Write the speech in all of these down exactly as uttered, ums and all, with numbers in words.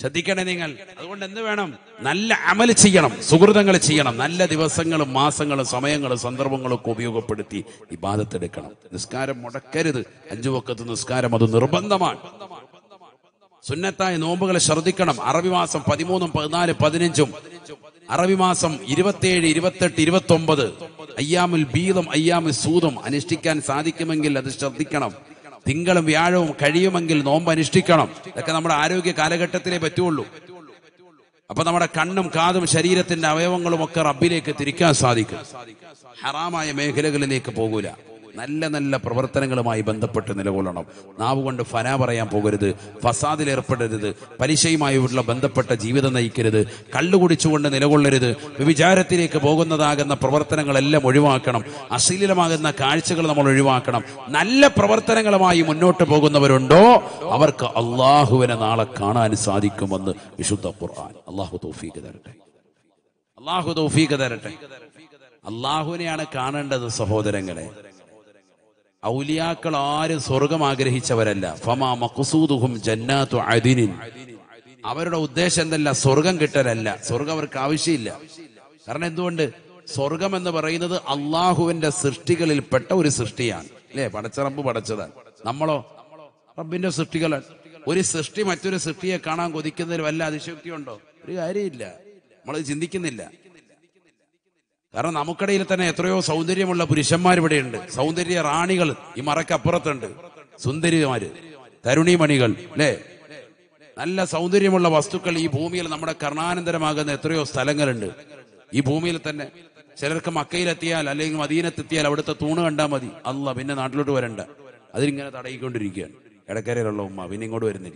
ശ്രദ്ധിക്കണേ നിങ്ങൾ. അതുകൊണ്ട് എന്ത് വേണം? നല്ല അമൽ ചെയ്യണം, സുഹൃതങ്ങൾ ചെയ്യണം, നല്ല ദിവസങ്ങളും മാസങ്ങളും സമയങ്ങളും സന്ദർഭങ്ങളും ഒക്കെ ഉപയോഗപ്പെടുത്തി ഇബാദത്ത് എടുക്കണം. നിസ്കാരം മുടക്കരുത്. അഞ്ചു വക്കത്ത് നിസ്കാരം അത് നിർബന്ധമാണ്. സുന്നത്തായ നോമ്പുകളെ ശ്രദ്ധിക്കണം. അറബി മാസം പതിമൂന്നും പതിനാല് പതിനഞ്ചും അറബി മാസം ഇരുപത്തിയേഴ് ഇരുപത്തെട്ട് ഇരുപത്തി ഒമ്പത് അയ്യാമുൽ ബീദും അയ്യാമുൽ സൂദും അനുഷ്ഠിക്കാൻ സാധിക്കുമെങ്കിൽ അത് ശ്രദ്ധിക്കണം. തിങ്കളും വ്യാഴവും കഴിയുമെങ്കിൽ നോമ്പ് അനുഷ്ഠിക്കണം. ഇതൊക്കെ നമ്മുടെ ആരോഗ്യ കാലഘട്ടത്തിലേ പറ്റുള്ളൂ. അപ്പൊ നമ്മുടെ കണ്ണും കാതും ശരീരത്തിന്റെ അവയവങ്ങളും ഒക്കെ റബ്ബിലേക്ക് തിരിക്കാൻ സാധിക്കും. ഹറാമായ മേഖലകളിലേക്ക് പോകൂല. നല്ല നല്ല പ്രവർത്തനങ്ങളുമായി ബന്ധപ്പെട്ട് നിലകൊള്ളണം. നാവ് കൊണ്ട് ഫന പറയാൻ പോകരുത്, ഫസാദിൽ ഏർപ്പെടരുത്, പലിശയുമായുള്ള ബന്ധപ്പെട്ട ജീവിതം നയിക്കരുത്, കള്ളു കുടിച്ചുകൊണ്ട് നിലകൊള്ളരുത്, വിചാരത്തിലേക്ക് പോകുന്നതാകുന്ന പ്രവർത്തനങ്ങളെല്ലാം ഒഴിവാക്കണം. അശ്ലീലമാകുന്ന കാഴ്ചകൾ നമ്മൾ ഒഴിവാക്കണം. നല്ല പ്രവർത്തനങ്ങളുമായി മുന്നോട്ട് പോകുന്നവരുണ്ടോ അവർക്ക് അള്ളാഹുവിനെ നാളെ കാണാൻ സാധിക്കുമെന്ന് വിശുദ്ധ ഖുർആൻ. അള്ളാഹു തൗഫീഖ് തരട്ടെ. അള്ളാഹു തൗഫീഖ് തരട്ടെ. അള്ളാഹുവിനെയാണ് കാണേണ്ടത് സഹോദരങ്ങളെ. ഔലിയാക്കൾ ആരും സ്വർഗം ആഗ്രഹിച്ചവരല്ല. ഫമാ മഖ്സൂദുഹും ജന്നാത്തു അദിനിൻ. അവരുടെ ഉദ്ദേശം എന്തല്ല? സ്വർഗം കിട്ടലല്ല. സ്വർഗം അവർക്ക് ആവശ്യമില്ല. കാരണം എന്തുകൊണ്ട്? സ്വർഗം എന്ന് പറയുന്നത് അള്ളാഹുവിന്റെ സൃഷ്ടികളിൽപ്പെട്ട ഒരു സൃഷ്ടിയാണ്. അല്ലേ? പടച്ച റബ്ബ് പടച്ചതാണ്. നമ്മളോ റബ്ബിന്റെ സൃഷ്ടികളാണ്. ഒരു സൃഷ്ടി മറ്റൊരു സൃഷ്ടിയെ കാണാൻ കൊതിക്കുന്നതിൽ വല്ല അതിശയോക്തിയുണ്ടോ? ഒരു കാര്യമില്ല. നമ്മളത് ചിന്തിക്കുന്നില്ല. കാരണം നമുക്കിടയിൽ തന്നെ എത്രയോ സൗന്ദര്യമുള്ള പുരുഷന്മാർ ഇവിടെയുണ്ട്. സൗന്ദര്യ റാണികൾ ഈ മറക്കപ്പുറത്തുണ്ട്. സുന്ദരിമാര്, തരുണിമണികൾ, അല്ലേ? നല്ല സൗന്ദര്യമുള്ള വസ്തുക്കൾ ഈ ഭൂമിയിൽ നമ്മുടെ കർണാനന്തരമാകുന്ന എത്രയോ സ്ഥലങ്ങളുണ്ട് ഈ ഭൂമിയിൽ തന്നെ. ചിലർക്ക് മക്കയിലെത്തിയാൽ അല്ലെങ്കിൽ മദീനത്തെത്തിയാൽ അവിടുത്തെ തൂണ് കണ്ടാൽ മതി, അല്ല പിന്നെ നാട്ടിലോട്ട് വരണ്ട. അതിനിങ്ങനെ തടയിക്കൊണ്ടിരിക്കുകയാണ്. ഇടക്കരയിലുള്ള ഉമ്മ പിന്നെ ഇങ്ങോട്ട് വരുന്നില്ല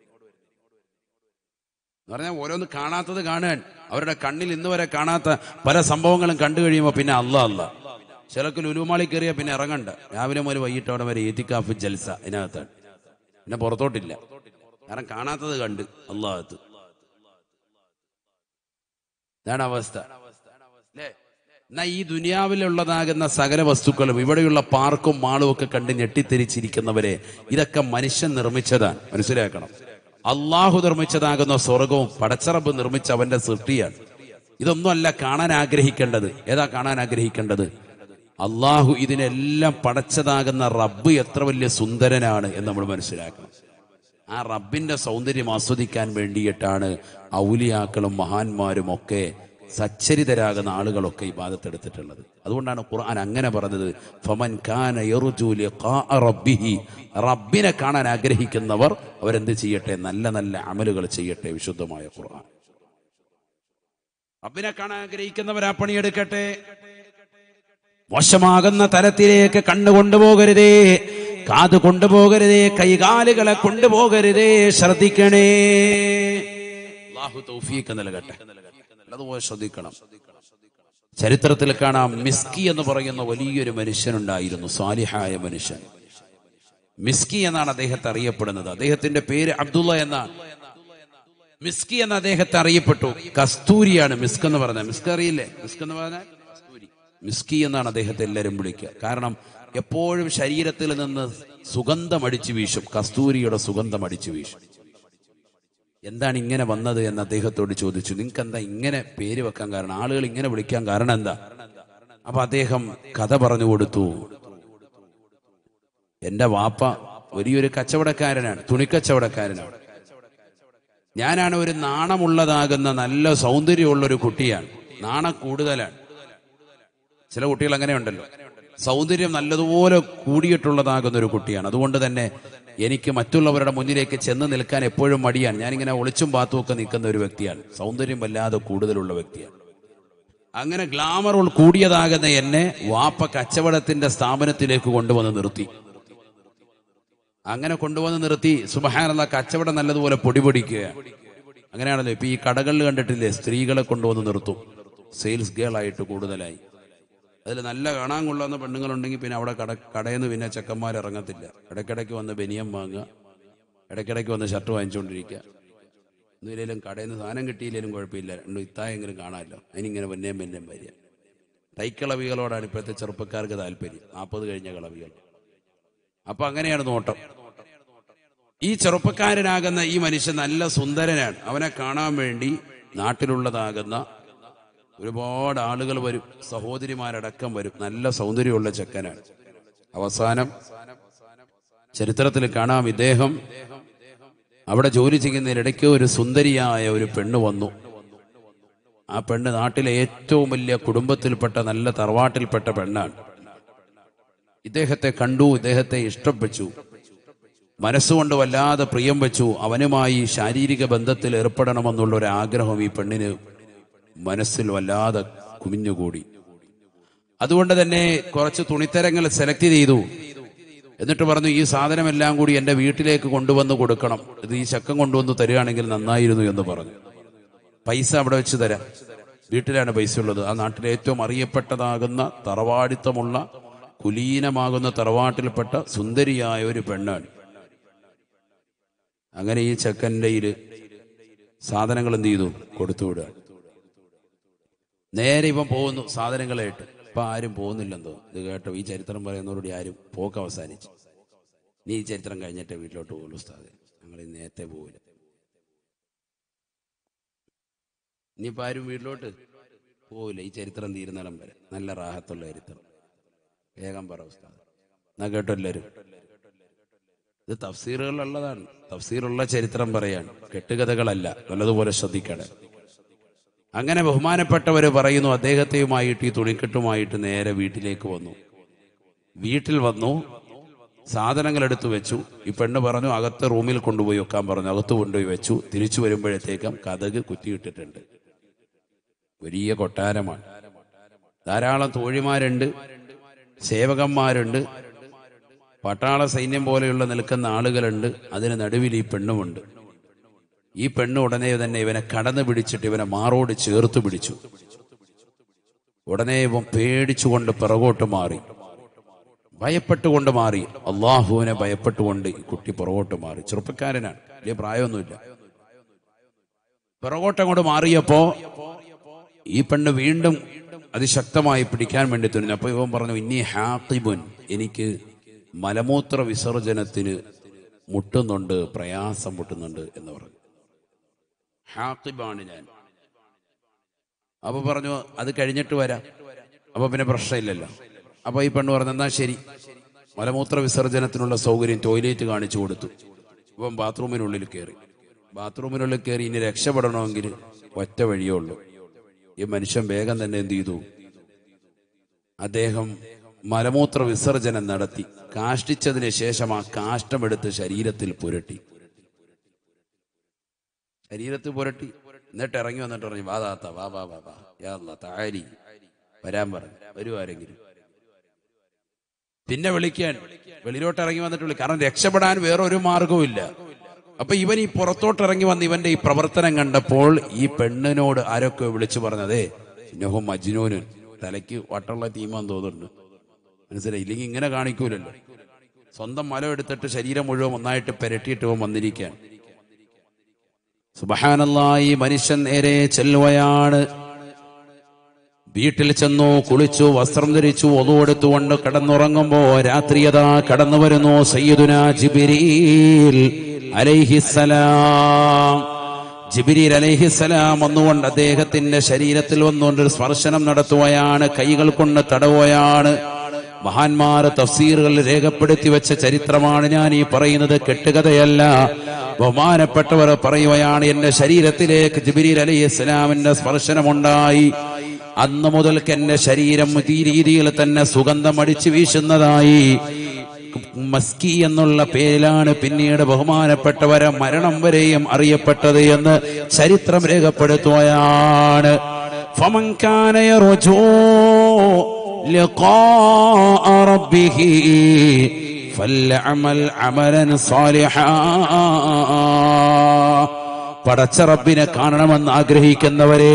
എന്ന് പറഞ്ഞാൽ ഓരോന്ന് കാണാത്തത് കാണാൻ. അവരുടെ കണ്ണിൽ ഇന്ന് വരെ കാണാത്ത പല സംഭവങ്ങളും കണ്ടു കഴിയുമ്പോൾ പിന്നെ അല്ല അല്ല. ചിലക്ക് ലുലുമാളി കയറിയാൽ പിന്നെ ഇറങ്ങണ്ട. രാവിലെ മുതൽ വൈകിട്ട് അവിടെ വരെ ഈത്തിക്കാഫ് ജൽസ ഇതിനകത്താണ്. പിന്നെ പുറത്തോട്ടില്ല. കാരണം കാണാത്തത് കണ്ട് അല്ലാഹത്ത്. ഇതാണ് അവസ്ഥ. അല്ലേ? എന്നാ ഈ ദുനിയാവിലുള്ളതാകുന്ന സകല വസ്തുക്കളും ഇവിടെയുള്ള പാർക്കും മാളും ഒക്കെ കണ്ട് ഞെട്ടിത്തിരിച്ചിരിക്കുന്നവരെ ഇതൊക്കെ മനുഷ്യൻ നിർമ്മിച്ചതാണ്. മനസ്സിലാക്കണം. അള്ളാഹു നിർമ്മിച്ചതാകുന്ന സ്വർഗവും പടച്ചറബ് നിർമ്മിച്ച അവന്റെ സൃഷ്ടിയാണ്. ഇതൊന്നും അല്ല കാണാൻ ആഗ്രഹിക്കേണ്ടത്. ഏതാ കാണാൻ ആഗ്രഹിക്കേണ്ടത്? അള്ളാഹു ഇതിനെല്ലാം പടച്ചതാകുന്ന റബ്ബ് എത്ര വലിയ സുന്ദരനാണ് എന്ന് നമ്മൾ മനസ്സിലാക്കണം. ആ റബ്ബിന്റെ സൗന്ദര്യം ആസ്വദിക്കാൻ വേണ്ടിയിട്ടാണ് ഔലിയാക്കളും മഹാന്മാരും ഒക്കെ സച്ചരിതരാകുന്ന ആളുകളൊക്കെ ഇബാദത്തെടുത്തിട്ടുള്ളത്. അതുകൊണ്ടാണ് ഖുർആൻ അങ്ങനെ പറഞ്ഞത്, ഫമൻ കാന യർജു ലിഖാഅ റബ്ബിഹി. റബ്ബിനെ കാണാൻ ആഗ്രഹിക്കുന്നവർ അവരെന്ത് ചെയ്യട്ടെ? നല്ല നല്ല അമലുകൾ ചെയ്യട്ടെ. വിശുദ്ധമായ ഖുർആൻ. റബ്ബിനെ കാണാൻ ആഗ്രഹിക്കുന്നവർ ആ പണിയെടുക്കട്ടെ. മോശമാകുന്ന തലത്തിലേക്ക് കണ്ണു കൊണ്ടുപോകരുതേ, കാത് കൊണ്ടുപോകരുതേ, കൈകാലുകളെ കൊണ്ടുപോകരുതേ. ശ്രദ്ധിക്കണേ. അല്ലാഹു തൗഫീഖ് നൽകട്ടെ. അതുപോലെ ശ്രദ്ധിക്കണം. ചരിത്രത്തിൽ കാണാം, മിസ്കി എന്ന് പറയുന്ന വലിയൊരു മനുഷ്യനുണ്ടായിരുന്നു, സാലിഹായ മനുഷ്യൻ. മിസ്കി എന്നാണ് അദ്ദേഹത്തെ അറിയപ്പെടുന്നത്. അദ്ദേഹത്തിന്റെ പേര് അബ്ദുള്ള എന്നാണ്. മിസ്കി എന്ന് അദ്ദേഹത്തെ അറിയപ്പെട്ടു. കസ്തൂരിയാണ് മിസ്ക് എന്ന് പറഞ്ഞാൽ. മിസ്ക് അറിയില്ലേ? മിസ്ക് എന്ന് പറഞ്ഞാൽ കസ്തൂരി. മിസ്കി എന്നാണ് അദ്ദേഹത്തെ എല്ലാവരും വിളിക്കുക. കാരണം എപ്പോഴും ശരീരത്തിൽ നിന്ന് സുഗന്ധം അടിച്ചു വീശും. കസ്തൂരിയുടെ സുഗന്ധം അടിച്ചു വീശും. എന്താണ് ഇങ്ങനെ വന്നത് എന്ന് അദ്ദേഹത്തോട് ചോദിച്ചു. നിങ്ങൾക്ക് എന്താ ഇങ്ങനെ പേര് വെക്കാൻ കാരണം? ആളുകൾ ഇങ്ങനെ വിളിക്കാൻ കാരണം എന്താ? അപ്പൊ അദ്ദേഹം കഥ പറഞ്ഞു കൊടുത്തു. എന്റെ വാപ്പ വലിയൊരു കച്ചവടക്കാരനാണ്, തുണിക്കച്ചവടക്കാരനാണ്. ഞാനാണ് ഒരു നാണമുള്ളതാകുന്ന നല്ല സൗന്ദര്യമുള്ള ഒരു കുട്ടിയാണ്. നാണം കൂടുതലാണ്. ചില കുട്ടികൾ അങ്ങനെ ഉണ്ടല്ലോ, സൗന്ദര്യം നല്ലതുപോലെ കൂടിയിട്ടുള്ളതാകുന്ന ഒരു കുട്ടിയാണ്. അതുകൊണ്ട് തന്നെ എനിക്ക് മറ്റുള്ളവരുടെ മുന്നിലേക്ക് ചെന്ന് നിൽക്കാൻ എപ്പോഴും മടിയാണ്. ഞാനിങ്ങനെ ഒളിച്ചും പാത്തും ഒക്കെ നിൽക്കുന്ന ഒരു വ്യക്തിയാണ്. സൗന്ദര്യം വല്ലാതെ കൂടുതലുള്ള വ്യക്തിയാണ്. അങ്ങനെ ഗ്ലാമർ കൂടിയതാകുന്ന എന്നെ വാപ്പ കച്ചവടത്തിന്റെ സ്ഥാപനത്തിലേക്ക് കൊണ്ടുവന്ന് നിർത്തി. അങ്ങനെ കൊണ്ടുവന്ന് നിർത്തി സുബ്ഹാനല്ലാഹ്, കച്ചവടം നല്ലതുപോലെ പൊടിപൊടിക്കുകയാണ്. അങ്ങനെയാണല്ലോ ഇപ്പൊ ഈ കടകളിൽ കണ്ടിട്ടില്ലേ, സ്ത്രീകളെ കൊണ്ടുവന്ന് നിർത്തും സെയിൽസ് ഗേൾ ആയിട്ട് കൂടുതലായി. അതിൽ നല്ല കാണാൻ കൊള്ളുന്ന പെണ്ണുങ്ങളുണ്ടെങ്കിൽ പിന്നെ അവിടെ കട കടയിൽ നിന്ന് പിന്നെ ചെക്കന്മാർ ഇറങ്ങത്തില്ല. ഇടയ്ക്കിടയ്ക്ക് വന്ന് ബനിയം വാങ്ങുക, ഇടയ്ക്കിടയ്ക്ക് വന്ന് ഷർട്ട് വാങ്ങിച്ചുകൊണ്ടിരിക്കുക. എന്തെങ്കിലും കടയിൽ നിന്ന് സാധനം കിട്ടിയില്ലെങ്കിലും കുഴപ്പമില്ല, രണ്ടും ഇത്തായെങ്കിലും കാണാമല്ലോ, അതിനിങ്ങനെ പിന്നെയും പിന്നെയും വരിക. തൈക്കളവികളോടാണ് ഇപ്പോഴത്തെ ചെറുപ്പക്കാർക്ക് താല്പര്യം, നാൽപ്പത് കഴിഞ്ഞ കളവികൾ. അപ്പൊ അങ്ങനെയാണ് നോട്ടം. ഈ ചെറുപ്പക്കാരനാകുന്ന ഈ മനുഷ്യൻ നല്ല സുന്ദരനാണ്. അവനെ കാണാൻ വേണ്ടി നാട്ടിലുള്ളതാകുന്ന ഒരുപാട് ആളുകൾ വരും, സഹോദരിമാരടക്കം വരും. നല്ല സൗന്ദര്യമുള്ള ചെക്കനാണ്. അവസാനം ചരിത്രത്തിൽ കാണാം, ഇദ്ദേഹം അവിടെ ജോലി ചെയ്യുന്നതിനിടയ്ക്ക് ഒരു സുന്ദരിയായ ഒരു പെണ്ണ് വന്നു. ആ പെണ്ണ് നാട്ടിലെ ഏറ്റവും വലിയ കുടുംബത്തിൽപ്പെട്ട നല്ല തറവാട്ടിൽപ്പെട്ട പെണ്ണാണ്. ഇദ്ദേഹത്തെ കണ്ടു, ഇദ്ദേഹത്തെ ഇഷ്ടപ്പെട്ടു, മനസ്സുകൊണ്ട് വല്ലാതെ പ്രിയം വെച്ചു. അവനുമായി ശാരീരിക ബന്ധത്തിൽ ഏർപ്പെടണമെന്നുള്ള ഒരു ആഗ്രഹം ഈ പെണ്ണിന് മനസ്സിൽ വല്ലാതെ കുമിഞ്ഞുകൂടി. അതുകൊണ്ട് തന്നെ കുറച്ച് തുണിത്തരങ്ങൾ സെലക്ട് ചെയ്തു. എന്നിട്ട് പറഞ്ഞു, ഈ സാധനമെല്ലാം കൂടി എൻ്റെ വീട്ടിലേക്ക് കൊണ്ടുവന്ന് കൊടുക്കണം, ഇത് ഈ ചക്കം കൊണ്ടുവന്ന് തരികയാണെങ്കിൽ നന്നായിരുന്നു എന്ന് പറഞ്ഞു. പൈസ അവിടെ വെച്ച് തരാം, വീട്ടിലാണ് പൈസ ഉള്ളത്. ആ നാട്ടിലെ ഏറ്റവും അറിയപ്പെട്ടതാകുന്ന തറവാടിത്തമുള്ള കുലീനമാകുന്ന തറവാട്ടിൽപ്പെട്ട സുന്ദരിയായ ഒരു പെണ്ണാണ്. അങ്ങനെ ഈ ചെക്കൻ്റെ സാധനങ്ങൾ എന്ത് ചെയ്തു, കൊടുത്തുവിടുക. നേരെ ഇവൻ പോകുന്നു സാധനങ്ങളായിട്ട്. ഇപ്പൊ ആരും പോകുന്നില്ലെന്തോ ഇത് കേട്ടോ. ഈ ചരിത്രം പറയുന്നവരോട് ആരും പോക്ക് അവസാനിച്ചു. നീ ഈ ചരിത്രം കഴിഞ്ഞിട്ടേ വീട്ടിലോട്ട് പോകുള്ളൂ ഉസ്താദേ, ഞങ്ങൾ നേരത്തെ പോകില്ല. ഇനിയിപ്പോൾ ആരും വീട്ടിലോട്ട് പോവില്ല. ഈ ചരിത്രം തീരുന്നിടം വരെ നല്ല റാഹത്തുള്ള ചരിത്രം. വേഗം പറ ഉസ്താദ്. എന്നാ കേട്ടോ എല്ലാവരും. ഇത് തഫ്സീറുകളുള്ളതാണ്, തഫ്സീറുള്ള ചരിത്രം പറയാണ്, കെട്ടുകഥകളല്ല. നല്ലതുപോലെ ശ്രദ്ധിക്കണം. അങ്ങനെ ബഹുമാനപ്പെട്ടവര് പറയുന്നു, അദ്ദേഹത്തെയുമായിട്ട് ഈ തുണിക്കെട്ടുമായിട്ട് നേരെ വീട്ടിലേക്ക് വന്നു. വീട്ടിൽ വന്നു, സാധനങ്ങൾ എടുത്തു വെച്ചു. ഈ പെണ്ണ് പറഞ്ഞു അകത്ത് റൂമിൽ കൊണ്ടുപോയി വെക്കാൻ പറഞ്ഞു. അകത്ത് കൊണ്ടുപോയി വെച്ചു. തിരിച്ചു വരുമ്പോഴത്തേക്കും കതക് കുറ്റിയിട്ടിട്ടുണ്ട്. വലിയ കൊട്ടാരമാണ്. ധാരാളം തോഴിമാരുണ്ട്, സേവകന്മാരുണ്ട്, പട്ടാള സൈന്യം പോലെയുള്ള നിൽക്കുന്ന ആളുകളുണ്ട്. അതിന് നടുവിൽ ഈ പെണ്ണുമുണ്ട്. ഈ പെണ്ണ് ഉടനെ തന്നെ ഇവനെ കടന്നു പിടിച്ചിട്ട് ഇവനെ മാറോട് ചേർത്ത് പിടിച്ചു. ഉടനെ ഇവൻ പേടിച്ചുകൊണ്ട് പിറകോട്ട് മാറി, ഭയപ്പെട്ടുകൊണ്ട് മാറി. അള്ളാഹുവിനെ ഭയപ്പെട്ടുകൊണ്ട് ഈ കുട്ടി പുറകോട്ട് മാറി. ചെറുപ്പക്കാരനാണ്, വലിയ പ്രായമൊന്നുമില്ല. പിറകോട്ടങ്ങോട്ട് മാറിയപ്പോ ഈ പെണ്ണ് വീണ്ടും അതിശക്തമായി പിടിക്കാൻ വേണ്ടി തുനിഞ്ഞു. അപ്പൊ ഇവൻ പറഞ്ഞു, ഇന്നി ഹാത്തിബുൻ, എനിക്ക് മലമൂത്ര വിസർജനത്തിന് മുട്ടുന്നുണ്ട്, പ്രയാസം മുട്ടുന്നുണ്ട് എന്ന് പറഞ്ഞു. ഹാത്തിബാണ് ഞാൻ. അപ്പൊ പറഞ്ഞു അത് കഴിഞ്ഞിട്ട് വരാം. അപ്പൊ പിന്നെ പ്രശ്നമില്ലല്ലോ. അപ്പൊ ഈ പെണ്ണ് പറഞ്ഞു, എന്നാ ശരി. മലമൂത്ര വിസർജനത്തിനുള്ള സൗകര്യം ടോയ്ലറ്റ് കാണിച്ചു കൊടുത്തു. ഇപ്പം ബാത്റൂമിനുള്ളിൽ കയറി. ബാത്റൂമിനുള്ളിൽ കയറി ഇനി രക്ഷപ്പെടണമെങ്കിൽ ഒറ്റ വഴിയേ ഉള്ളൂ. ഈ മനുഷ്യൻ വേഗം തന്നെ എന്ത് ചെയ്തു, അദ്ദേഹം മലമൂത്ര വിസർജനം നടത്തി. കാഷ്ടിച്ചതിന് ശേഷം ആ കാഷ്ടമെടുത്ത് ശരീരത്തിൽ പുരട്ടി. ശരീരത്തിൽ പുരട്ടി എന്നിട്ട് ഇറങ്ങി വന്നിട്ട് പറഞ്ഞു, വാ താത്ത, വാ വാ വാ വാ യാ അല്ലാ താരി, വരാൻ പറഞ്ഞു. വരൂ ആരെങ്കിലും. പിന്നെ വിളിക്കാൻ വെളിയിലോട്ട് ഇറങ്ങി വന്നിട്ട് വിളി. കാരണം രക്ഷപ്പെടാൻ വേറെ ഒരു മാർഗവും ഇല്ല. അപ്പൊ ഇവൻ ഈ പുറത്തോട്ട് ഇറങ്ങി വന്ന് ഇവന്റെ ഈ പ്രവർത്തനം കണ്ടപ്പോൾ ഈ പെണ്ണിനോട് ആരൊക്കെ വിളിച്ചു പറഞ്ഞതേ, ഇന്നഹു മജ്നൂനുൻ, തലയ്ക്ക് വട്ടുള്ള തീമാൻ തോന്നുന്നുണ്ട്. മനസ്സിലായി? ഇല്ലെങ്കിൽ ഇങ്ങനെ കാണിക്കൂലല്ലോ. സ്വന്തം മല എടുത്തിട്ട് ശരീരം മുഴുവൻ ഒന്നായിട്ട് പെരട്ടിയിട്ട് ഇവൻ വന്നിരിക്കാൻ. സുബ്ഹാനല്ലാഹ്. ഈ മനുഷ്യൻ നേരെ ചെല്ലുകയാണ്. വീട്ടിൽ ചെന്നു, കുളിച്ചു, വസ്ത്രം ധരിച്ചു, ഒതു എടുത്തുകൊണ്ട് കിടന്നുറങ്ങുമ്പോ രാത്രിയതാ കടന്നു വരുന്നു സയ്യിദുനാ ജിബ്രീൽ അലൈഹിസ്സലാം. ജിബ്രീൽ അലൈഹിസ്സലാം വന്നുകൊണ്ട് അദ്ദേഹത്തിന്റെ ശരീരത്തിൽ വന്നുകൊണ്ട് ഒരു സ്പർശനം നടത്തുകയാണ്, കൈകൾ കൊണ്ട് തടവുകയാണ്. മഹാന്മാർ തഫ്സീറുകൾ രേഖപ്പെടുത്തി വെച്ച ചരിത്രമാണ് ഞാൻ ഈ പറയുന്നത്, കെട്ടുകഥയല്ല. ബഹുമാനപ്പെട്ടവർ പറയുകയാണ്, എന്റെ ശരീരത്തിലേക്ക് ജിബ്രീൽ അലൈഹിസ്സലാമിന്റെ സ്പർശനമുണ്ടായി. അന്ന് മുതൽക്ക് എന്റെ ശരീരം ഈ രീതിയിൽ തന്നെ സുഗന്ധം അടിച്ചു വീശുന്നതായി. മസ്കി എന്നുള്ള പേരിലാണ് പിന്നീട് ബഹുമാനപ്പെട്ടവരെ മരണം വരെയും അറിയപ്പെട്ടത് എന്ന് ചരിത്രം രേഖപ്പെടുത്തുകയാണ്. ഫമൻ കാന യർജൂ ലിഖാഅ റബ്ബിഹി ഫൽയഅമൽ അമലൻ സാലിഹാ. പടച്ച റബ്ബിനെ കാണണമെന്ന് ആഗ്രഹിക്കുന്നവരെ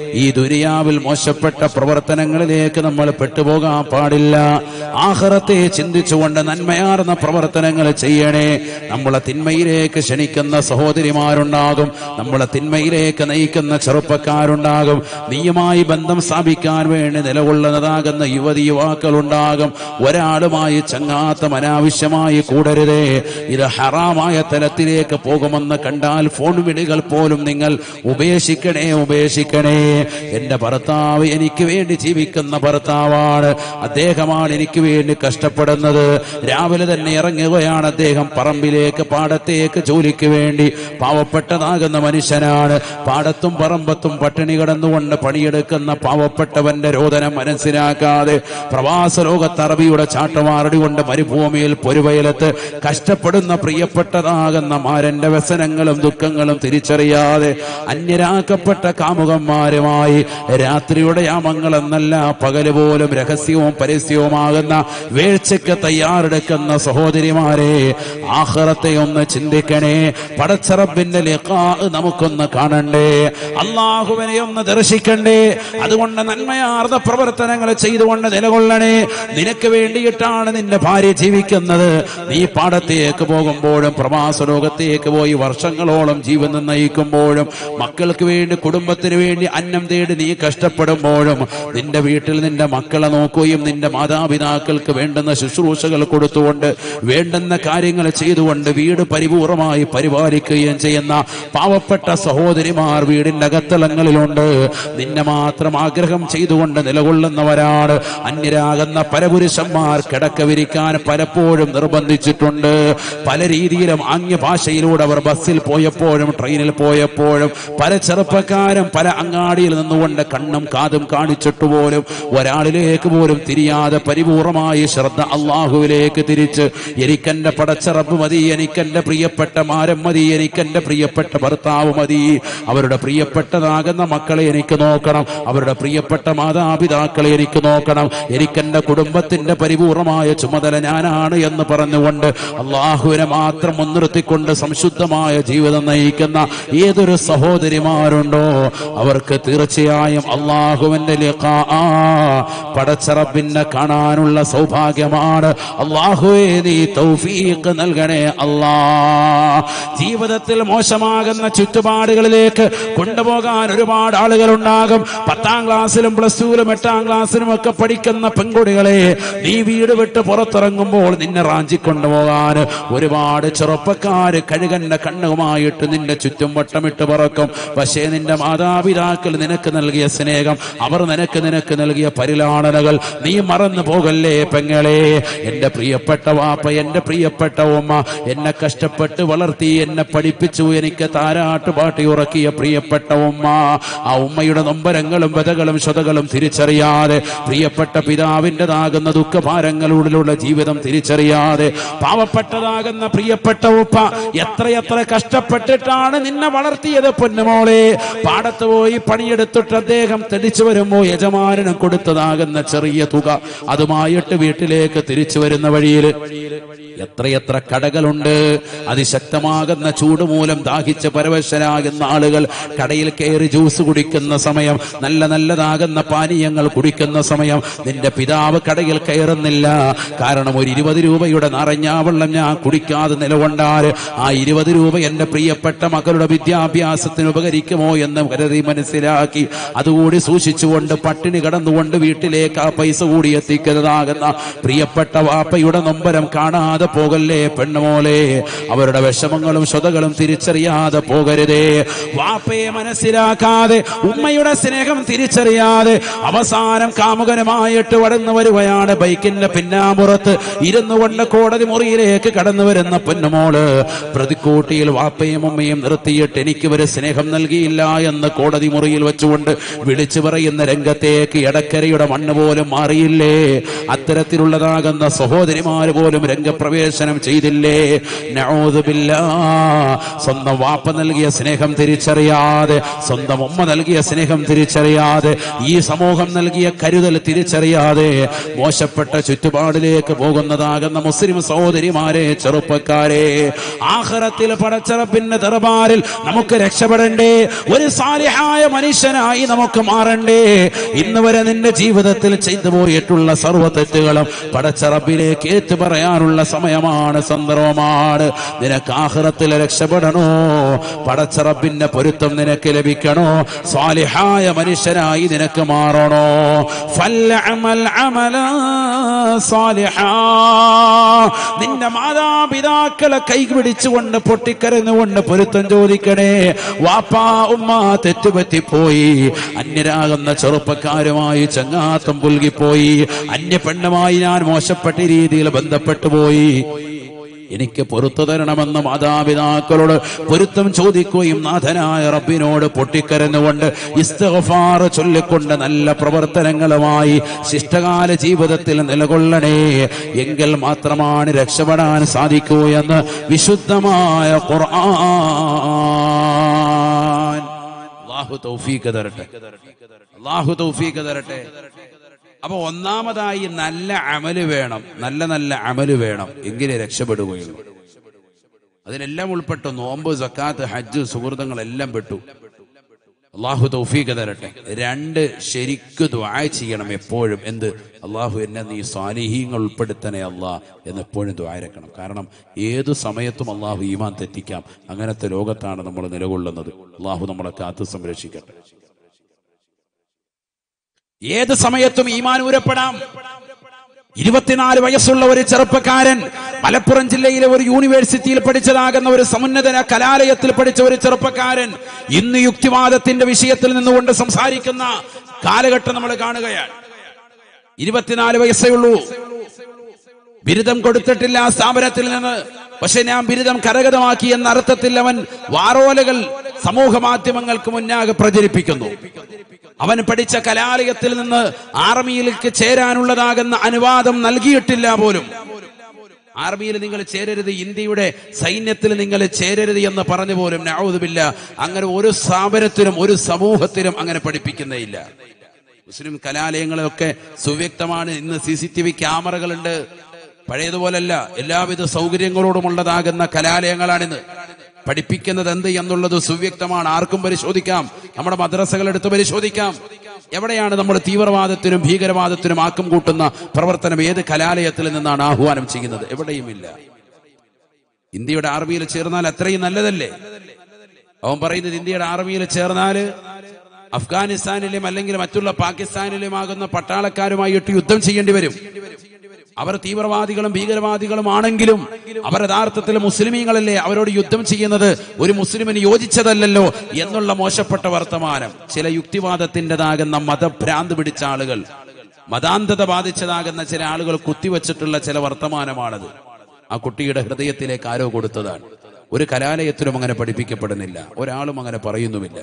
ഈ ദുനിയാവിൽ മോശപ്പെട്ട പ്രവർത്തനങ്ങളിലേക്ക് നമ്മൾ പെട്ടുപോകാൻ പാടില്ല. ആഖിറത്തെ ചിന്തിച്ചുകൊണ്ട് നന്മയാർന്ന പ്രവർത്തനങ്ങൾ ചെയ്യണേ. നമ്മളെ തിന്മയിലേക്ക് ക്ഷണിക്കുന്ന സഹോദരിമാരുണ്ടാകും, നമ്മളെ തിന്മയിലേക്ക് നയിക്കുന്ന ചെറുപ്പക്കാരുണ്ടാകും, നീയുമായി ബന്ധം സ്ഥാപിക്കാൻ വേണ്ടി നിലകൊള്ളുന്നതാകുന്ന യുവതി യുവാക്കളുണ്ടാകും. ഒരാളുമായി ചങ്ങാത്തം അനാവശ്യമായി കൂടരുതേ. ഇത് ഹറാമായ തലത്തിലേക്ക് പോകുമെന്ന് കണ്ടാൽ ഫോൺ വിളികൾ പോലും നിങ്ങൾ ഉപേക്ഷിക്കണേ, ഉപേക്ഷിക്കണേ. എന്റെ ഭർത്താവ് എനിക്ക് വേണ്ടി ജീവിക്കുന്ന ഭർത്താവാണ്, അദ്ദേഹമാണ് എനിക്ക് വേണ്ടി കഷ്ടപ്പെടുന്നത്. രാവിലെ തന്നെ ഇറങ്ങുകയാണ് അദ്ദേഹം പറമ്പിലേക്ക്, പാടത്തേക്ക് ജോലിക്ക് വേണ്ടി. പാവപ്പെട്ടതാകുന്ന മനുഷ്യനാണ്. പാടത്തും പറമ്പത്തും പട്ടിണി കിടന്നുകൊണ്ട് പണിയെടുക്കുന്ന പാവപ്പെട്ടവന്റെ രോദനം മനസ്സിലാക്കാതെ പ്രവാസ ലോകത്ത് അറബിയുടെ ചാട്ടമാറടി കൊണ്ട് മരുഭൂമിയിൽ പൊരുവയലത്ത് കഷ്ടപ്പെടുന്ന പ്രിയപ്പെട്ടതാകുന്ന മാരന്റെ വ്യസനങ്ങളും ദുഃഖങ്ങളും തിരിച്ചറിയാതെ അന്യരാക്കപ്പെട്ട കാമുകന്മാരുമായി രാത്രിയുടെ യാമങ്ങൾ എന്നല്ല പകല് പോലും രഹസ്യവും പരസ്യവുമാകുന്ന വീഴ്ചയ്ക്ക് തയ്യാറെടുക്കുന്ന സഹോദരിമാരെ, ആഖിറത്തെ ഒന്ന് ചിന്തിക്കണേ. പടച്ച റബ്ബിന്റെ ലിഖാ നമുക്കൊന്ന് കാണണ്ടേ, അല്ലാഹുവിനെ ഒന്ന് ദർശിക്കണ്ടേ. അതുകൊണ്ട് നന്മയാർന്ന പ്രവർത്തനങ്ങൾ ചെയ്തുകൊണ്ട് നിലകൊള്ളണേ. നിനക്ക് വേണ്ടിയിട്ടാണ് നിന്റെ ഭാര്യ ജീവിക്കുന്നത്. നീ പാടത്തേക്ക് പോകുമ്പോഴും പ്രവാസ ലോകത്തേക്ക് പോയി വർഷങ്ങളോളം ജീവിതം നയിക്കുമ്പോഴും മക്കൾക്ക് വേണ്ടി കുടുംബത്തിന് വേണ്ടി അന്നം തേടി നീ കഷ്ടപ്പെടുമ്പോഴും നിന്റെ വീട്ടിൽ നിന്റെ മക്കളെ നോക്കുകയും നിന്റെ മാതാപിതാക്കൾക്ക് വേണ്ടുന്ന ശുശ്രൂഷകൾ കൊടുത്തുകൊണ്ട് വേണ്ടുന്ന കാര്യങ്ങൾ ചെയ്തുകൊണ്ട് വീട് പരിപൂർണമായി പരിപാലിക്കുകയും ചെയ്യുന്ന പാവപ്പെട്ട സഹോദരിമാർ വീടിന്റെ അകത്തളങ്ങളിലുണ്ട്. നിന്നെ മാത്രം ആഗ്രഹം ചെയ്തുകൊണ്ട് നിലകൊള്ളുന്നവരാണ്. അന്യരാകുന്ന പരപുരുഷന്മാർ കിടക്ക വിരിക്കാൻ പലപ്പോഴും നിർബന്ധിച്ചിട്ടുണ്ട്. പല രീതിയിലും ആംഗ്യ ഭാഷയിലൂടെ അവർ ബസ്സിൽ പോയപ്പോഴും ട്രെയിനിൽ പോയപ്പോഴും പല ചെറുപ്പക്കാരും പല അങ്ങാടിയിൽ നിന്നുകൊണ്ട് കണ്ണും കാതും കാണിച്ചിട്ട് പോലും ഒരാളിലേക്ക് പോലും തിരിയാതെ പരിപൂർണമായി ശ്രദ്ധ അള്ളാഹുവിലേക്ക് തിരിച്ച് എനിക്കെന്റെ പടച്ച റബ്ബ് മതി, എനിക്കെന്റെ പ്രിയപ്പെട്ട മാരം മതി, എനിക്കെന്റെ പ്രിയപ്പെട്ട ഭർത്താവ് മതി, അവരുടെ പ്രിയപ്പെട്ടതാകുന്ന മക്കളെ എനിക്ക് നോക്കണം, അവരുടെ പ്രിയപ്പെട്ട മാതാപിതാക്കളെ എനിക്ക് നോക്കണം, എനിക്കെന്റെ കുടുംബത്തിന്റെ പരിപൂർണമായ ചുമതല ഞാനാണ് എന്ന് പറഞ്ഞുകൊണ്ട് അള്ളാഹുവിനെ മാത്രം മുൻനിർത്തിക്കൊണ്ട് സംശുദ്ധമായ ജീവിതം നയിക്കുന്ന ഏതൊരു സഹോദരിമാരുണ്ടോ അവർക്ക് തീർച്ചയായും അള്ളാഹുവിന്റെ ലിഖാ പടച്ച റബ്ബിനെ കാണാനുള്ള സൗഭാഗ്യമാണ്. അള്ളാഹുവേ നീ തൗഫീഖ് നൽകണേ അല്ലാ. ജീവിതത്തിൽ മോശമാകുന്ന ചുറ്റുപാടുകളിലേക്ക് കൊണ്ടുപോകാൻ ഒരുപാട് ആളുകൾ ഉണ്ടാകും. പത്താം ക്ലാസ്സിലും പ്ലസ് ടുവിലും എട്ടാം ക്ലാസ്സിലും ഒക്കെ പഠിക്കുന്ന പെൺകുട്ടികളെ നീ വീട് വിട്ട് പുറത്തിറങ്ങുമ്പോൾ നിന്നെ റാഞ്ചി കൊണ്ടുപോകാൻ ഒരുപാട് ചെറുപ്പക്കാര് കഴുകന്റെ കണ്ണുമായിട്ട് നിന്റെ ചുറ്റും വട്ടമിട്ട് പറക്കും. പക്ഷേ നിന്റെ മാതാപിതാക്കൾ നിനക്ക് നൽകിയ സ്നേഹം, അവർ നിനക്ക് നിനക്ക് നൽകിയ പരിലാളനകൾ നീ മറന്നു പോകല്ലേ പെങ്ങളെ. എന്റെ പ്രിയപ്പെട്ട വാപ്പ, എന്റെ പ്രിയപ്പെട്ട ഉമ്മ എന്നെ കഷ്ടപ്പെട്ട് വളർത്തി, എന്നെ പഠിപ്പിച്ചു, എനിക്ക് താരാട്ട് പാട്ടി ഉറക്കിയ പ്രിയപ്പെട്ട ഉമ്മ, ആ ഉമ്മയുടെ നൊമ്പരങ്ങളും വ്യതകളും ശതകളും തിരിച്ചറിയാതെ, പ്രിയപ്പെട്ട പിതാവിൻ്റെതാകുന്ന ദുഃഖഭാരങ്ങളിലുള്ള ജീവിതം തിരിച്ചറിയാതെ, പാവപ്പെട്ടതാകുന്ന പ്രിയപ്പെട്ട ഉപ്പ എത്രയെത്ര കഷ്ടപ്പെട്ടിട്ടാണ് നിന്നെ വളർത്തിയത് പൊന്നുമോളെ. പാടത്ത് പോയി പണിയെടുത്തിട്ട് അദ്ദേഹം തെടിച്ചു വരുമ്പോ യജമാനന് കൊടുത്തതാകുന്ന ചെറിയ തുക അതുമായിട്ട് വീട്ടിലേക്ക് തിരിച്ചു വരുന്ന വഴിയിൽ എത്രയെത്ര കടകളുണ്ട്. അതിശക്തമാകുന്ന ചൂട് മൂലം ദാഹിച്ച് പരവശരാകുന്ന ആളുകൾ കടയിൽ കയറി ജ്യൂസ് കുടിക്കുന്ന സമയം, നല്ല നല്ലതാകുന്ന പാനീയങ്ങൾ കുടിക്കുന്ന സമയം നിന്റെ പിതാവ് കടയിൽ കയറുന്നില്ല. കാരണം ഒരു ഇരുപത് രൂപയുടെ നിറഞ്ഞാവെള്ളം ഞാൻ കുടിക്കാതെ നിലകൊണ്ടാൽ ആ ഇരുപത് രൂപ എന്റെ പ്രിയപ്പെട്ട മക്കളുടെ വിദ്യാഭ്യാസത്തിന് ഉപകരിക്കുമോ എന്ന് കരുതി മനസ്സിലാക്കി അതുകൂടി സൂക്ഷിച്ചുകൊണ്ട് പട്ടിണി കടന്നുകൊണ്ട് വീട്ടിലേക്ക് ആ പൈസ കൂടി എത്തിക്കുന്നതാകുന്ന പ്രിയപ്പെട്ട വാപ്പയുടെ നൊമ്പരം കാണാതെ പോകല്ലേ പെണ്ണുമോളെ. അവരുടെ വിഷമങ്ങളും സ്വതകളും തിരിച്ചറിയാതെ പോകരുതേ. വാപ്പയെ മനസ്സിലാക്കാതെ, ഉമ്മയുടെ സ്നേഹം തിരിച്ചറിയാതെ അവസാനം കാമുകനുമായിട്ട് വടന്നു വരുകയാണ്. ബൈക്കിന്റെ പിന്നാമ്പുറത്ത് ഇരുന്നു കൊണ്ട് കോടതി മുറിയിലേക്ക് കടന്നു വരുന്ന പെണ്ണുമോള് പ്രതിക്കൂട്ടിയിൽ വാപ്പയും ഉമ്മയും നിർത്തിയിട്ട് എനിക്ക് ഒരു സ്നേഹം നൽകിയില്ല എന്ന് കോടതി മുറിയിൽ വെച്ചുകൊണ്ട് വിളിച്ചു പറയുന്ന രംഗത്തേക്ക് എടക്കരയുടെ മണ്ണ് പോലും മാറിയില്ലേ. അത്തരത്തിലുള്ളതാകുന്ന സഹോദരിമാര് പോലും രംഗപ്രവേശം പ്രവേശനം ചെയ്തില്ലേ? നഊദു ബില്ലാഹ്. സ്വന്തം വാപ്പ നൽകിയ സ്നേഹം തിരിച്ചറിയാതെ, സ്വന്തം ഉമ്മ നൽകിയ സ്നേഹം തിരിച്ചറിയാതെ, ഈ സമൂഹം നൽകിയ കരുതൽ തിരിച്ചറിയാതെ മോശപ്പെട്ട ചുറ്റുപാടിലേക്ക് പോകുന്നതാകുന്ന മുസ്ലിം സഹോദരിമാരെ, ചെറുപ്പക്കാരെ, ആഖിറത്തിൽ പടച്ചറപ്പിന്റെ ദർബാറിൽ നമുക്ക് രക്ഷപ്പെടണ്ടേ? ഒരു സാലിഹായ മനുഷ്യനായി നമുക്ക് മാറണ്ടേ? ഇന്ന് വരെ നിന്റെ ജീവിതത്തിൽ ചെയ്തു പോയിട്ടുള്ള സർവ്വ തെറ്റുകളും പടച്ചറപ്പിലേക്ക് ഏറ്റു പറയാനുള്ള സമയമാണ്, സന്ദർഭമാണ്. നിനക്ക് ആഖിറത്തിൽ രക്ഷപ്പെടണോ? പടച്ചറപ്പിന്റെ പൊരുത്തം നിനക്ക് ലഭിക്കണോ? സാലിഹായ മനുഷ്യനായി നിനക്ക് മാറണോ? ഫൽഅമൽ അമലാ സാലിഹാ. നിന്റെ മാതാപിതാക്കളെ കൈപിടിച്ചുകൊണ്ട് പൊട്ടിക്കരഞ്ഞുകൊണ്ട് പൊരുത്തം ചോദിക്കണേ. വാപ്പാ ഉമ്മ തെറ്റുപറ്റിപ്പോയി, അന്യരാകുന്ന ചെറുപ്പക്കാരുമായി ചങ്ങാത്തം പുൽകിപ്പോയി, അന്യ പെണ്ണുമായി ഞാൻ മോശപ്പെട്ട രീതിയിൽ ബന്ധപ്പെട്ടു പോയി, എനിക്ക് പൊരുത്തു തരണമെന്ന് മാതാപിതാക്കളോട് പൊരുത്തം ചോദിക്കുകയും നാഥനായ റബ്ബിനോട് പൊട്ടിക്കരഞ്ഞുകൊണ്ട് ഇസ്തിഗ്ഫാർ ചൊല്ലിക്കൊണ്ട് നല്ല പ്രവർത്തനങ്ങളുമായി ശിഷ്ടകാല ജീവിതത്തിൽ നിലകൊള്ളണേ. എങ്കിൽ മാത്രമാണ് രക്ഷപ്പെടാൻ സാധിക്കൂ എന്ന് വിശുദ്ധമായ ഖുർആൻ. അല്ലാഹു തൗഫീഖ് തരട്ടെ, അല്ലാഹു തൗഫീഖ് തരട്ടെ. അപ്പൊ ഒന്നാമതായി നല്ല അമല് വേണം, നല്ല നല്ല അമല് വേണം, എങ്കിലേ രക്ഷപ്പെടുകയുള്ളൂ. അതിനെല്ലാം ഉൾപ്പെട്ടു. നോമ്പ്, സക്കാത്ത്, ഹജ്ജ്, സുഹൃത്തുക്കളെല്ലാം പെട്ടു. അള്ളാഹു തൗഫീഖ് തരട്ടെ. രണ്ട്, ശരിക്ക് ദുആ ചെയ്യണം എപ്പോഴും. എന്ത്? അള്ളാഹു എന്നെ നീ സാലിഹീങ്ങൾ ഉൾപ്പെടുത്തണേ അല്ലാ എന്ന് എപ്പോഴും ദുആ ഇരക്കണം. കാരണം ഏതു സമയത്തും അള്ളാഹു ഈമാൻ തെറ്റിക്കാം. അങ്ങനത്തെ ലോകത്താണ് നമ്മൾ നിലകൊള്ളുന്നത്. അള്ളാഹു നമ്മളെ കാത്തു സംരക്ഷിക്കട്ടെ. ഏത് സമയത്തും ഈമാൻ ഊരപ്പെടാം. ഇരുപത്തിനാല് വയസ്സുള്ള ഒരു ചെറുപ്പക്കാരൻ മലപ്പുറം ജില്ലയിലെ ഒരു യൂണിവേഴ്സിറ്റിയിൽ പഠിച്ചതാകുന്ന ഒരു സമുന്നത കലാലയത്തിൽ പഠിച്ച ഒരു ചെറുപ്പക്കാരൻ ഇന്ന് യുക്തിവാദത്തിന്റെ വിഷയത്തിൽ നിന്നുകൊണ്ട് സംസാരിക്കുന്ന കാലഘട്ടം നമ്മൾ കാണുകയാണ്. ഇരുപത്തിനാല് വയസ്സേ ഉള്ളൂ. ബിരുദം കൊടുത്തിട്ടില്ല ആ സ്ഥാപനത്തിൽ നിന്ന്. പക്ഷെ ഞാൻ ബിരുദം കരഗതമാക്കി എന്ന അർത്ഥത്തിൽ അവൻ വാറോലകൾ സമൂഹ മാധ്യമങ്ങൾക്ക് മുന്നാകെ പ്രചരിപ്പിക്കുന്നു. അവൻ പഠിച്ച കലാലയത്തിൽ നിന്ന് ആർമിയിലേക്ക് ചേരാനുള്ളതാകുന്ന അനുവാദം നൽകിയിട്ടില്ല പോലും. ആർമിയിൽ നിങ്ങൾ ചേരരുത്, ഇന്ത്യയുടെ സൈന്യത്തിൽ നിങ്ങൾ ചേരരുത് എന്ന് പറഞ്ഞു പോലും. നഊദു ബില്ലാ. അങ്ങനെ ഒരു സ്ഥാപനത്തിനും ഒരു സമൂഹത്തിനും അങ്ങനെ പഠിപ്പിക്കുന്നേയില്ല. മുസ്ലിം കലാലയങ്ങളൊക്കെ സുവ്യക്തമാണ്. ഇന്ന് സി സി ടി വി ക്യാമറകളുണ്ട്. പഴയതുപോലല്ല, എല്ലാവിധ സൗകര്യങ്ങളോടുമുള്ളതാകുന്ന കലാലയങ്ങളാണിന്ന്. പഠിപ്പിക്കുന്നത് എന്ത് എന്നുള്ളത് സുവ്യക്തമാണ്. ആർക്കും പരിശോധിക്കാം. നമ്മുടെ മദ്രസകൾ എടുത്ത് പരിശോധിക്കാം. എവിടെയാണ് നമ്മൾ തീവ്രവാദത്തിനും ഭീകരവാദത്തിനും ആക്കം കൂട്ടുന്ന പ്രവർത്തനം ഏത് കലാലയത്തിൽ നിന്നാണ് ആഹ്വാനം ചെയ്യുന്നത്? എവിടെയുമില്ല. ഇന്ത്യയുടെ ആർമിയിൽ ചേർന്നാൽ അത്രയും നല്ലതല്ലേ? അവൻ പറയുന്നത് ഇന്ത്യയുടെ ആർമിയിൽ ചേർന്നാൽ അഫ്ഗാനിസ്ഥാനിലും അല്ലെങ്കിൽ മറ്റുള്ള പാകിസ്ഥാനിലും ആകുന്ന പട്ടാളക്കാരുമായിട്ട് യുദ്ധം ചെയ്യേണ്ടി വരും. അവർ തീവ്രവാദികളും ഭീകരവാദികളും ആണെങ്കിലും അവർ യഥാർത്ഥത്തിൽ മുസ്ലിമീങ്ങളല്ലേ, അവരോട് യുദ്ധം ചെയ്യുന്നത് ഒരു മുസ്ലിമിന് യോജിച്ചതല്ലല്ലോ എന്നുള്ള മോശപ്പെട്ട വർത്തമാനം ചില യുക്തിവാദത്തിൻ്റെതാകുന്ന മതഭ്രാന്ത് പിടിച്ച ആളുകൾ, മതാന്ധത ബാധിച്ചതാകുന്ന ചില ആളുകൾ കുത്തിവെച്ചിട്ടുള്ള ചില വർത്തമാനമാണത്. ആ കുട്ടിയുടെ ഹൃദയത്തിലേക്ക് ആരോ കൊടുത്തതാണ്. ഒരു കലാലയത്തിലും അങ്ങനെ പഠിപ്പിക്കപ്പെടുന്നില്ല, ഒരാളും അങ്ങനെ പറയുന്നുമില്ല.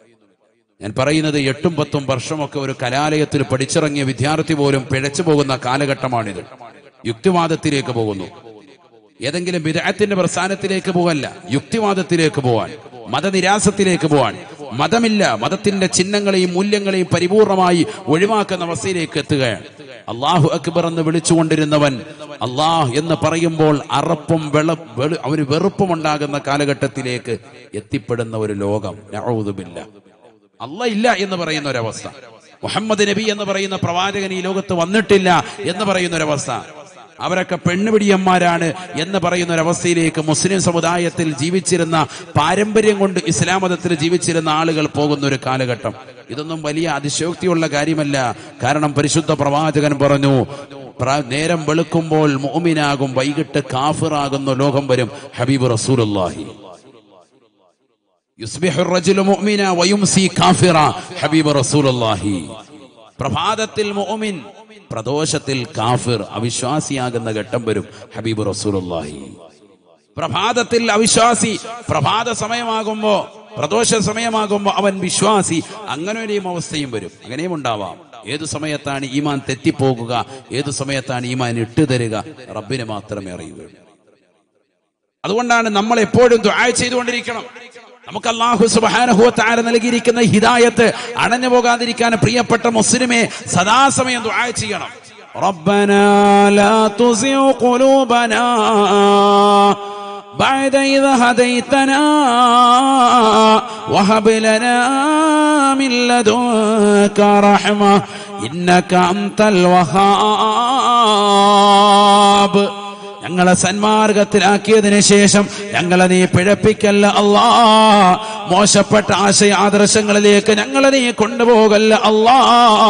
ഞാൻ പറയുന്നത് എട്ടും പത്തും വർഷമൊക്കെ ഒരു കലാലയത്തിൽ പഠിച്ചിറങ്ങിയ വിദ്യാർത്ഥി പോലും പിഴച്ചു പോകുന്ന കാലഘട്ടമാണിത്. യുക്തിവാദത്തിലേക്ക് പോകുന്നു. ഏതെങ്കിലും ബിദ്അത്തിന്റെ പ്രസ്ഥാനത്തിലേക്ക് പോകല്ല, യുക്തിവാദത്തിലേക്ക് പോവാൻ, മതനിരാസത്തിലേക്ക് പോവാൻ. മതമില്ല, മതത്തിന്റെ ചിഹ്നങ്ങളെയും മൂല്യങ്ങളെയും പരിപൂർണമായി ഒഴിവാക്കുന്ന അവസ്ഥയിലേക്ക് എത്തുകയാണ്. അള്ളാഹു അക്ബർ എന്ന് വിളിച്ചുകൊണ്ടിരുന്നവൻ അള്ളാഹ് എന്ന് പറയുമ്പോൾ അറപ്പും വെള അവന് വെറുപ്പും ഉണ്ടാകുന്ന കാലഘട്ടത്തിലേക്ക് എത്തിപ്പെടുന്ന ഒരു ലോകം. നഊദു ബില്ലാഹ്. അല്ലാഹ് ഇല്ല എന്ന് പറയുന്ന ഒരവസ്ഥ, മുഹമ്മദ് നബി എന്ന് പറയുന്ന പ്രവാചകൻ ഈ ലോകത്ത് വന്നിട്ടില്ല എന്ന് പറയുന്ന ഒരവസ്ഥ, അവരൊക്കെ പെണ്ണുപിടിയന്മാരാണ് എന്ന് പറയുന്ന ഒരവസ്ഥയിലേക്ക് മുസ്ലിം സമുദായത്തിൽ ജീവിച്ചിരുന്ന, പാരമ്പര്യം കൊണ്ട് ഇസ്ലാം മതത്തിൽ ജീവിച്ചിരുന്ന ആളുകൾ പോകുന്ന ഒരു കാലഘട്ടം. ഇതൊന്നും വലിയ അതിശയോക്തിയുള്ള കാര്യമല്ല. കാരണം പരിശുദ്ധ പ്രവാചകൻ പറഞ്ഞു, നേരം വെളുക്കുമ്പോൾ മുഅ്മിനാകും, വൈകിട്ട് കാഫിറാകുന്ന ലോകം വരും. ഹബീബ് റസൂലുള്ളാഹി. യുസ്ബിഹു റജുലു മുഅ്മിന വയുംസി കാഫിറ. ഹബീബ് റസൂലുള്ളാഹി. പ്രഭാതത്തിൽ മുഅ്മിൻ, പ്രദോഷത്തിൽ കാഫിർ, അവിശ്വാസിയാകുന്ന ഘട്ടം വരും. ഹബീബ് റസൂലുള്ളാഹി. പ്രഭാതത്തിൽ അവിശ്വാസി, പ്രഭാത സമയമാകുമ്പോ, പ്രദോഷ സമയമാകുമ്പോ അവൻ വിശ്വാസി. അങ്ങനെ ഒരു അവസ്ഥയും വരും. അങ്ങനെയും ഉണ്ടാവാം. ഏതു സമയത്താണ് ഈമാൻ തെറ്റിപ്പോകുക, ഏതു സമയത്താണ് ഈമാൻ ഇട്ടുതരിക, റബ്ബിന് മാത്രമേ അറിയുകയുള്ളൂ. അതുകൊണ്ടാണ് നമ്മൾ എപ്പോഴും ദുആ ചെയ്തുകൊണ്ടിരിക്കണം. നമുക്ക് അല്ലാഹു സുബ്ഹാനഹു വ തആല നൽകിയിരിക്കുന്ന ഹിദായത്ത് അണഞ്ഞു പോകാതിരിക്കാൻ പ്രിയപ്പെട്ട മുസ്ലിമേ സദാസമയം ദുആ ചെയ്യണം. റബ്ബനാ ലാ തുസിഉ ഖുലൂബനാ ബഅദ ഇദ് ഹദൈതനാ വഹബ് ലനാ മിൻ ലദുൻക റഹ്മ ഇന്നക അൻതൽ വഹാബ്. ഞങ്ങളെ സന്മാർഗത്തിലാക്കിയതിനു ശേഷം ഞങ്ങളെ നീ പിഴപ്പിക്കല്ല അല്ലാ. മോശപ്പെട്ട ആശയ ആദർശങ്ങളിലേക്ക് ഞങ്ങളെ നീ കൊണ്ടുപോകല്ല അല്ലാ.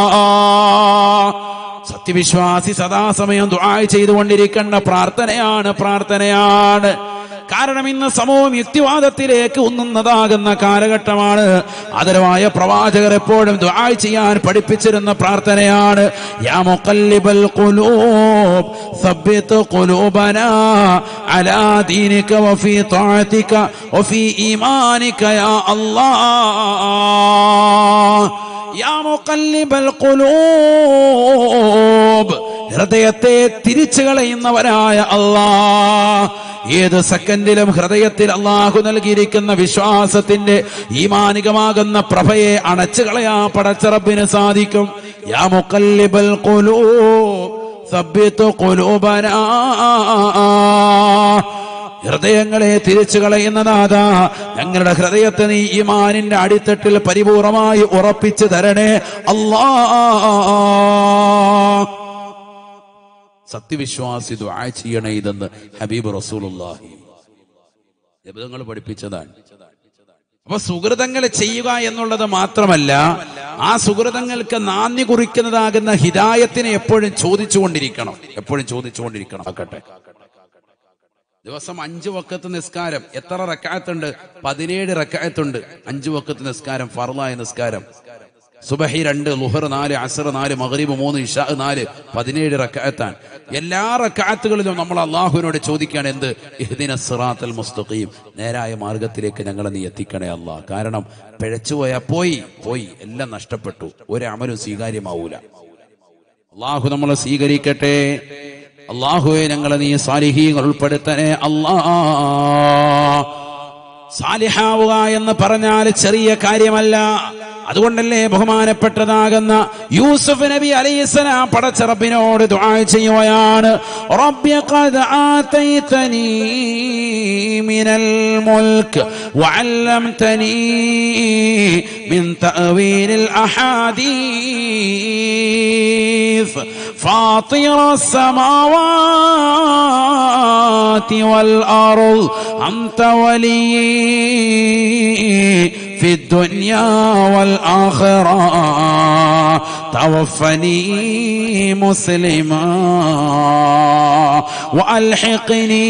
സത്യവിശ്വാസി സദാസമയം ദുആ ചെയ്തുകൊണ്ടിരിക്കേണ്ട പ്രാർത്ഥനയാണ് പ്രാർത്ഥനയാണ് കാരണം ഇന്ന് സമൂഹം യുക്തിവാദത്തിലേക്ക് ഉന്നുന്നതാകുന്ന കാലഘട്ടമാണ്. ആദരവായ പ്രവാചകർ എപ്പോഴും ദുആ ചെയ്യാൻ പഠിപ്പിച്ചിരുന്ന പ്രാർത്ഥനയാണ് യാ മുഖല്ലിബൽ ഖുലൂബ് സബ്ബിത് ഖുലൂബനാ അലാ ദീനിക വഫീ തഅതിക വഫീ ഈമാനിക യാ അല്ലാഹ്. യാ മുഖല്ലിബൽ ഖുലൂബ്, ഹൃദയത്തെ തിരിച്ചു കളയുന്നവനായ അല്ലാഹ്. ഏത് സെക്കൻഡിലും ഹൃദയത്തിൽ അല്ലാഹു നൽകിയിരിക്കുന്ന വിശ്വാസത്തിന്റെ ഈമാനികമാകുന്ന പ്രഭയെ അണച്ചു കളയാൻ പടച്ച റബ്ബിന് സാധിക്കും. യാ മുഖല്ലിബൽ ഖുലൂബ് സബ്ബിത് ഖുലൂബനാ, ഹൃദയങ്ങളെ തിരിച്ചു കളയുന്ന നാഥാ, ഞങ്ങളുടെ ഹൃദയത്തെ നീ ഈമാനിന്റെ അടിത്തട്ടിൽ പരിപൂർണമായി ഉറപ്പിച്ചു തരണേ അല്ലാഹ്. സത്യവിശ്വാസി ദുആ ചെയ്യണേ ഇതെന്ന് ഹബീബ് റസൂലുള്ളാഹി നബിതങ്ങൾ പഠിപ്പിച്ചതാണ്. അപ്പൊ സുഹൃതങ്ങൾ ചെയ്യുക എന്നുള്ളത് മാത്രമല്ല, ആ സുഹൃതങ്ങൾക്ക് നാന്ദി കുറിക്കുന്നതാകുന്ന ഹിദായത്തിനെ എപ്പോഴും ചോദിച്ചുകൊണ്ടിരിക്കണം, എപ്പോഴും ചോദിച്ചുകൊണ്ടിരിക്കണം. ആക്കട്ടെ, ദിവസം അഞ്ചു വക്കത്ത് നിസ്കാരം എത്ര റക്അത്തുണ്ട്? പതിനേഴ് റക്അത്തുണ്ട്. അഞ്ചു വക്കത്ത് നിസ്കാരം ഫർളായ നിസ്കാരം. സുബഹി രണ്ട്, ളുഹർ നാല്, അസ്ർ നാല്, മഗ്രിബ് മൂന്ന്, ഇശാ നാല്, പതിനേഴ് റക്അത്താണ്. എല്ലാ റക്അത്തുകളിലും നമ്മൾ അല്ലാഹുവിനോട് ചോദിക്കുകയാണ് എന്ത്? ഇഹ്ദിനസ് സിറാത്തൽ മുസ്തഖീം, നേരായ മാർഗത്തിലേക്ക് ഞങ്ങളെ നീ എത്തിക്കണേ അല്ലാഹ്. കാരണം പിഴച്ചുപോയാ പോയി പോയി എല്ലാം നഷ്ടപ്പെട്ടു, ഒരു അമലും സ്വീകാര്യമാവൂല. അല്ലാഹു നമ്മളെ സ്വീകരിക്കട്ടെ. അല്ലാഹുവേ ഞങ്ങളെ നീ സാലിഹീങ്ങൾ ഉൾപ്പെടുത്തണേ അല്ലാഹ്. സാലിഹാവുക എന്ന് പറഞ്ഞാൽ ചെറിയ കാര്യമല്ല. അതുകൊണ്ടല്ലേ ബഹുമാനപ്പെട്ടതാകുന്ന യൂസുഫ് നബി അലൈഹിസ്സലാം പടച്ച റബ്ബിനോട് ദുആ ചെയ്യുകയാണ് റബ്ബി ഖദ് ആതൈതനീ മിനൽ മുൽക്ക് വഅല്ലംതനീ മിൻ തഅവീലിൽ അഹാദീസ് ഫാത്തിറസ് സമാവാതി വൽ അർദ് അൻത വലിയ്യി في الدنيا والآخرة توفني مسلما وألحقني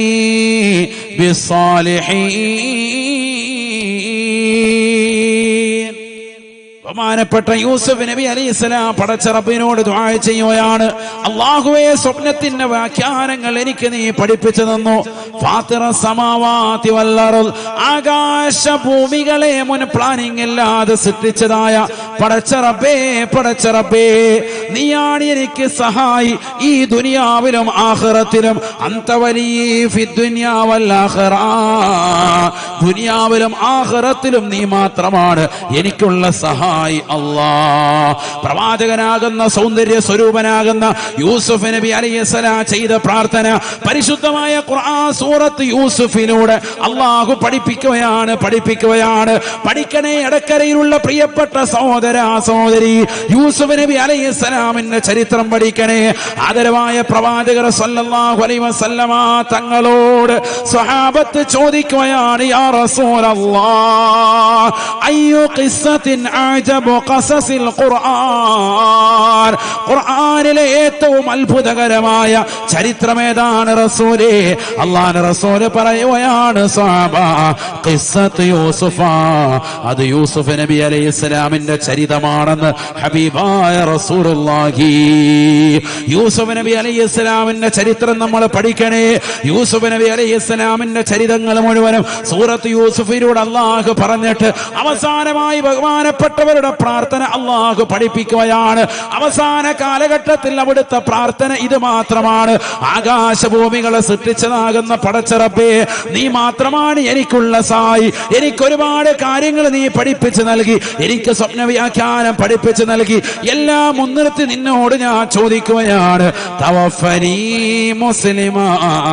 بالصالحين. ബഹുമാനപ്പെട്ട യൂസുഫ് നബി അലൈഹിസ്സലാം പടച്ച റബ്ബിനോട് ദുആ ചെയ്യുകയാണ് അല്ലാഹുവേ സ്വപ്നത്തിന്റെ വ്യാഖ്യാനങ്ങൾ എനിക്ക് നീ പഠിപ്പിച്ചു തന്നു. ഫാത്തിറ സമാവാതി വൽ അർദ്, ആകാശ ഭൂമികളെ മുൻ പ്ലാനിംഗ് ഇല്ലാതെ സൃഷ്ടിച്ചതായ പടച്ച റബ്ബേ പടച്ച റബ്ബേ നീയാണ് എനിക്ക് സഹായി ഈ ദുനിയാവിലും ആഖിറത്തിലും. അൻത വലിയ്യി ഫിദ് ദുനിയാ വൽ ആഖിറ, ദുനിയാവിലും ആഖിറത്തിലും നീ മാത്രമാണ് എനിക്കുള്ള സഹായം അല്ലാഹ്. പ്രവാചകനാകുന്ന സൗന്ദര്യ സ്വരൂപനാകുന്ന യൂസുഫ് നബി അലൈഹിസ്സലാം ചെയ്ത പ്രാർത്ഥന പരിശുദ്ധമായ ഖുർആൻ സൂറത്ത് യൂസുഫിലൂടെ അല്ലാഹു പഠിപ്പിക്കുകയാണ് പഠിപ്പിക്കുകയാണ് പഠിക്കണേ ഇടക്കരയിലുള്ള പ്രിയപ്പെട്ട സഹോദര സഹോദരി, യൂസുഫ് നബി അലൈഹിസ്സലാമിന്റെ ചരിത്രം പഠിക്കണേ. ആദരവായ പ്രവാചകർ സല്ലല്ലാഹു അലൈഹി വസല്ലമ തങ്ങളോട് സ്വഹാബത്ത് ചോദിക്കുകയാണ് യാ റസൂലല്ലാഹ് അയ്യു ഖിസ്സത്തിൻ അജബു ഖസസിൽ ഖുർആൻ, ഖുർആനിലെ ഏറ്റവും അത്ഭുതകരമായ ചരിത്രം ഏതാണ് റസൂലേ? അല്ലാഹുവിന്റെ റസൂൽ പറയുകയാണ് സ്വഹാബ ഖിസ്സത്ത് യൂസുഫ, അത് യൂസുഫ് നബി അലൈഹിസ്സലാമിന്റെ ചരിതമാണെന്ന് ഹബീബായ റസൂലുള്ളാഹി ഇലല്ലാഹി. യൂസുഫ് നബി അലൈഹിസ്സലാമിന്റെ ചരിത്രം നമ്മൾ പഠിക്കണേ. യൂസുഫ് നബി അലൈഹിസ്സലാമിന്റെ ചരിതങ്ങൾ മുഴുവനും സൂറത്ത് യൂസുഫിലൂടെ അള്ളാഹു പറഞ്ഞിട്ട് അവസാനമായി ബഹുമാനപ്പെട്ടവരുടെ പ്രാർത്ഥന അള്ളാഹു പഠിപ്പിക്കുകയാണ്. അവസാന കാലഘട്ടത്തിൽ അവിടുത്തെ പ്രാർത്ഥന ഇത് മാത്രമാണ്: ആകാശഭൂമികളെ സൃഷ്ടിച്ചതാകുന്ന പടച്ച റബ്ബേ, നീ മാത്രമാണ് എനിക്കുള്ള സായി. എനിക്ക് ഒരുപാട് കാര്യങ്ങൾ നീ പഠിപ്പിച്ചു നൽകി, എനിക്ക് സ്വപ്ന വ്യാഖ്യാനം പഠിപ്പിച്ചു നൽകി. എല്ലാം മുൻനിർത്തി നിന്നോട് ഞാൻ ചോദിക്കുകയാണ്, തവഫനി മുസ്ലിമാ,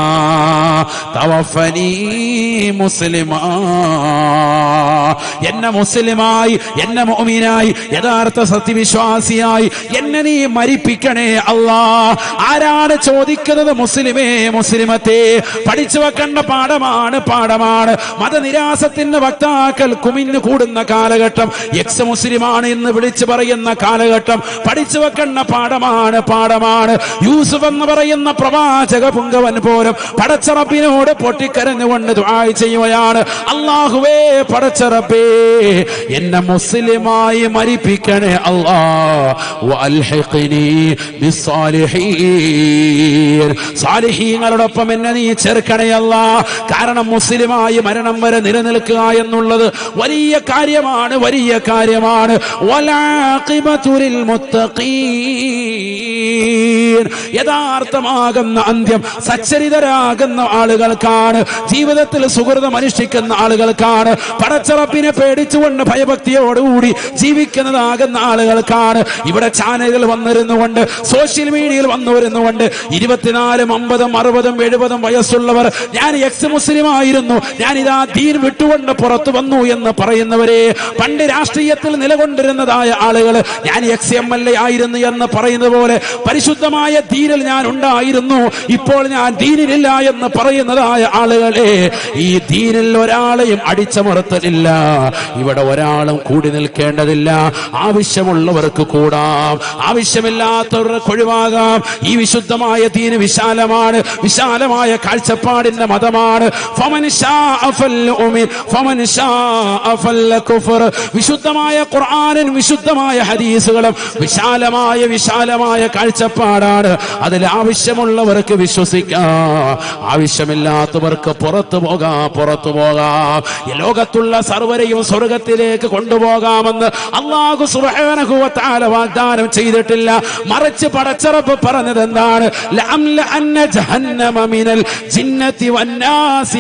തവഫനി മുസ്ലിമാ, എന്നെ മുസ്ലിമായി, എന്നെ മുഅ്മിനായി, യഥാർത്ഥ സത്യവിശ്വാസിയായി എന്നെ നീ മരിപ്പിക്കണേ അല്ലാ. ആരാണ് ചോദിക്കുന്നത്? മുസ്ലിമേ, മുസ്ലിമത്തെ. പഠിച്ചു വെക്കേണ്ട പാഠമാണ്, പാഠമാണ്. മതനിരാസത്തിന്റെ വക്താക്കൾ കുമിഞ്ഞു കൂടുന്ന കാലഘട്ടം, എക്സ് മുസ്ലിമാണ് എന്ന് വിളിച്ചു പറയുന്ന കാലഘട്ടം. പഠിച്ചു വെക്കേണ്ട പാഠമാണ്, പാഠമാണ്. യൂസുഫ് എന്ന് പറയുന്ന പ്രവാചക പുങ്കവൻ പോലും പടച്ച റബ്ബിനോട് പൊട്ടിക്കരഞ്ഞുകൊണ്ട് ദുആ ചെയ്യുകയാണ്, അല്ലാഹുവേ, പടച്ച റബ്ബേ, എന്നെ മുസ്ലിമായി മരിപ്പിക്കണേ അല്ലാ. വഅൽഹിഖ്നി ബിസ്സാലിഹീൻ, സാലിഹീങ്ങളോടൊപ്പം എന്നെ നീ ചേർക്കണേ അല്ലാ. കാരണം മുസ്ലിമായി മരണം വരെ നിലനിൽക്കുക എന്നുള്ളത് വലിയ കാര്യമാണ്, വലിയ കാര്യമാണ്. വലാഖിബതു ലിൽ മുത്തഖീൻ, യഥാർത്ഥമാകുന്ന അന്ത്യം സച്ചരിതരാകുന്ന ആളുകൾക്കാണ്, ജീവിതത്തിൽ സുഹൃതം അനുഷ്ഠിക്കുന്ന ആളുകൾക്കാണ്, പടച്ച റബ്ബിനെ പേടിച്ചുകൊണ്ട് ഭയഭക്തിയോടുകൂടി ജീവിക്കുന്നതാകുന്ന ആളുകൾക്കാണ്. ഇവിടെ ചാനലുകൾ വന്നിരുന്നുകൊണ്ട്, സോഷ്യൽ മീഡിയയിൽ വന്നു വരുന്നുകൊണ്ട് ഇരുപത്തിനാലും അമ്പതും അറുപതും എഴുപതും വയസ്സുള്ളവർ ഞാൻ എക്സ് മുസ്ലിം ആയിരുന്നു, ഞാൻ ഇതാ ദീൻ വിട്ടുകൊണ്ട് പുറത്തു വന്നു എന്ന് പറയുന്നവരെ, പണ്ട് രാഷ്ട്രീയത്തിൽ നിലകൊണ്ടിരുന്നതായ ആളുകൾ ഞാൻ എക്സ് എം എൽ എ ആയിരുന്നു എന്ന് പറയുന്നത് പോലെ പരിശുദ്ധമായ ദീനിൽ ഞാൻ ഉണ്ടായിരുന്നു, ഇപ്പോൾ ഞാൻ ദീനിലില്ല എന്ന് പറയുന്നതായ ആളുകളെ, ഈ ദീനിൽ ഒരാളെയും അടിച്ചമർത്തലില്ല. ഇവിടെ ഒരാളും കൂടി നിൽക്കേണ്ടതില്ല. ആവശ്യമുള്ളവർക്ക് കൂടാം, ആവശ്യമില്ലാത്തവർക്ക് ഒഴിവാകാം. ഈ വിശുദ്ധമായ ദീന് വിശാലമാണ്, വിശാലമായ കാഴ്ചപ്പാടിന്റെ മതമാണ്. ഫമൻ ശാഅ ഫൽയുമിൻ ഫമൻ ശാഅ ഫൽകുഫർ. വിശുദ്ധമായ ഖുർആനും വിശുദ്ധമായ ഹദീസുകളും വിശാലമായ വിശാലമായ കാഴ്ചപ്പാടാണ്. അതിൽ ആവശ്യമുള്ളവർക്ക് വിശ്വസിക്കാം, ആവശ്യമില്ലാത്തവർക്ക് പുറത്തു പോകാം, പുറത്തു പോകാം. ഈ ലോകത്തുള്ള സർവരെയും സ്വർഗത്തിലേക്ക് കൊണ്ടുപോകാമെന്ന് അല്ലാഹു സുബ്ഹാനഹു വ തആല വാഗ്ദാനം ചെയ്തിട്ടില്ല. മറിച്ച് പടച്ച റബ്ബ് പറഞ്ഞത് എന്താണ്? ലഅംല അന്ന ജഹന്നമ മിനൽ ജിന്നതി വന്നാസി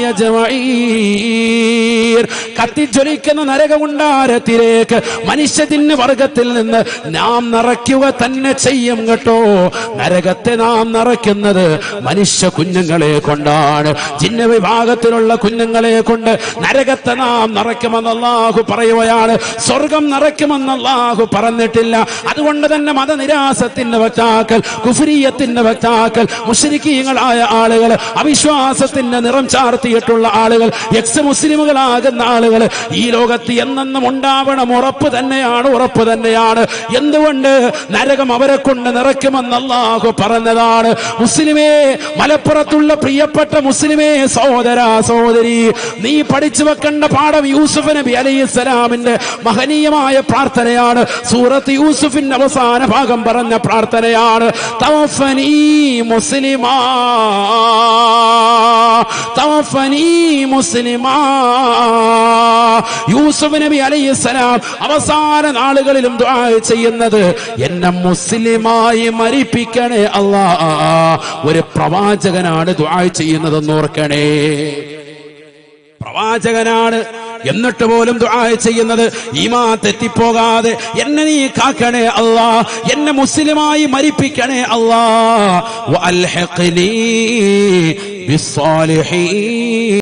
അജ്മഈൻ. കത്തിജ്വലിക്കുന്ന നരകമുണ്ടാരത്തിലേക്ക് മനുഷ്യജിന്ന് വർഗത്തിൽ നിന്ന് നാം നിറയ്ക്കുക തന്നെ ചെയ്യും കേട്ടോ. നരകത്തെ നാം നിറയ്ക്കുന്നത് മനുഷ്യ കുഞ്ഞുങ്ങളെ കൊണ്ടാണ്, ജിന്ന വിഭാഗത്തിലുള്ള കുഞ്ഞുങ്ങളെ കൊണ്ട് നരകത്തെ നാം നിറയ്ക്കുമെന്ന് അല്ലാഹു പറയുകയാണ്. സ്വർഗം നിറയ്ക്കുമെന്ന് അല്ലാഹു പറഞ്ഞിട്ടില്ല. അതുകൊണ്ട് തന്നെ മതനിരാസത്തിന്റെ വക്താക്കൾ, കുഫ്രിയത്തിന്റെ വക്താക്കൾ, മുശ്രിക്കീങ്ങളായ ആളുകൾ, അവിശ്വാസത്തിന്റെ നിറം ചാർത്തിയിട്ടുള്ള ആളുകൾ, എക്സ് മുസ്ലിമുകളാകുന്ന ആളുകൾ ഈ ലോകത്ത് എന്നെന്നും ഉണ്ടാവണം. ഉറപ്പ് തന്നെയാണ്, ഉറപ്പ് തന്നെയാണ്. എന്തുകൊണ്ട്? നരകം അവരെ കൊണ്ട് നിറയ്ക്കുമെന്ന് അല്ലാഹു പറഞ്ഞതാണ്. മുസ്ലിമേ, മലപ്പുറത്തുള്ള പ്രിയപ്പെട്ട മുസ്ലിമേ, സഹോദര സഹോദരി, നീ പഠിച്ചു വെക്കേണ്ട പാഠം യൂസുഫ് നബി അലൈഹിസ്സലാമിന്റെ മഹനീയമായ പ്രാർത്ഥനയാണ്. സൂറത്ത് യൂസുഫിന്റെ അവസാന ഭാഗം പറഞ്ഞ പ്രാർത്ഥനയാണ്. തവഫനി മുസ്ലിമാ, തവഫനി മുസ്ലിമാ. യൂസുഫ് നബി അലൈഹിസ്സലാം അവസാന നാളുകളിലും ദുആ ചെയ്യുന്നത്, എന്നെ മുസ്ലിമായി മരിപ്പിക്കണേ അല്ലാ. ഒരു പ്രവാചകനാണ് ദുആ ചെയ്യുന്നതെന്ന് ഓർക്കണേ, പ്രവാചകനാണ്. എന്നിട്ട് പോലും ദുആ ചെയ്യുന്നത്, ഈമാൻ തെറ്റിപ്പോകാതെ എന്നെ നീ കാക്കണേ അല്ലാ, എന്നെ മുസ്ലിമായി മരിപ്പിക്കണേ അല്ലാ. വഅൽഹിഖ്നി ബിസ്സാലിഹീൻ.